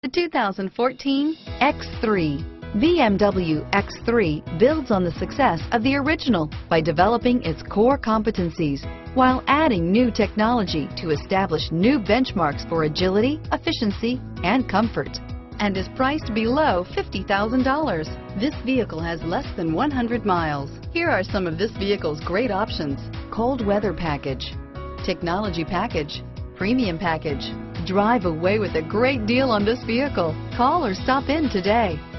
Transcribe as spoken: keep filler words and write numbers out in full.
The two thousand fourteen X three. B M W X three builds on the success of the original by developing its core competencies while adding new technology to establish new benchmarks for agility, efficiency, and comfort, and is priced below fifty thousand dollars. This vehicle has less than one hundred miles. Here are some of this vehicle's great options: cold weather package, technology package, premium package. Drive away with a great deal on this vehicle. Call or stop in today.